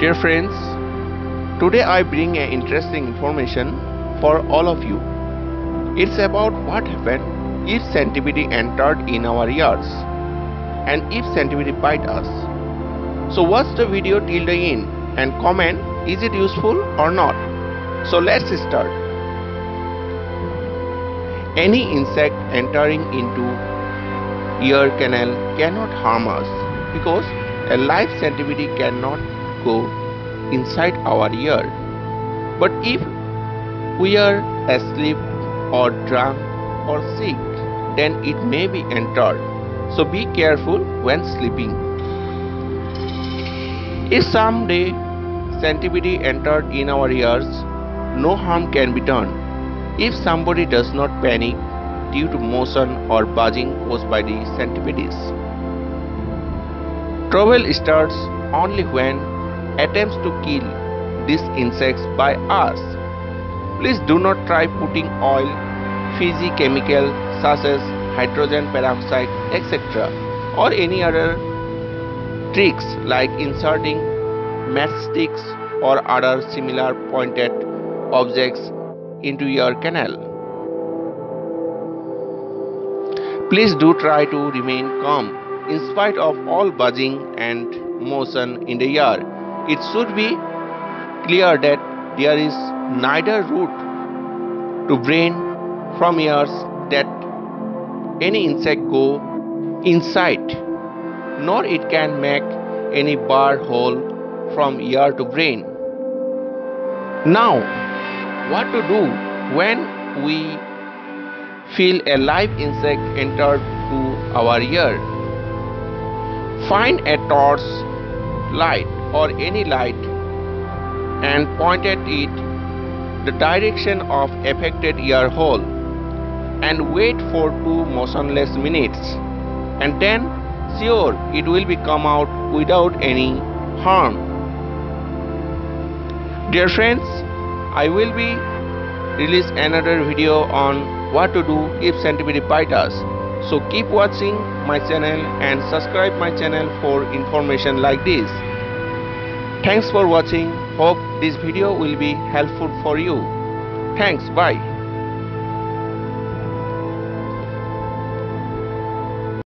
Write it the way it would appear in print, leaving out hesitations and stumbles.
Dear friends, today I bring an interesting information for all of you. It's about what happened if centipede entered in our ears and if centipede bite us. So watch the video till the end and comment is it useful or not. So let's start. Any insect entering into ear canal cannot harm us because a live centipede cannot go inside our ear. But if we are asleep or drunk or sick, then it may be entered. So be careful when sleeping. If someday centipede entered in our ears, no harm can be done if somebody does not panic due to motion or buzzing caused by the centipedes. Trouble starts only when attempts to kill these insects by us. Please do not try putting oil, fizzy chemical such as hydrogen peroxide, etc. or any other tricks like inserting matchsticks or other similar pointed objects into your canal. Please do try to remain calm in spite of all buzzing and motion in the ear. It should be clear that there is neither route to brain from ears that any insect go inside, nor it can make any bar hole from ear to brain. Now, what to do when we feel a live insect enter to our ear? Find a torch light or any light and point at it the direction of affected ear hole and wait for 2 motionless minutes, and then sure it will be come out without any harm. Dear friends, I will be release another video on what to do if centipede bite us. So keep watching my channel and subscribe my channel for information like this. Thanks for watching. Hope this video will be helpful for you. Thanks. Bye.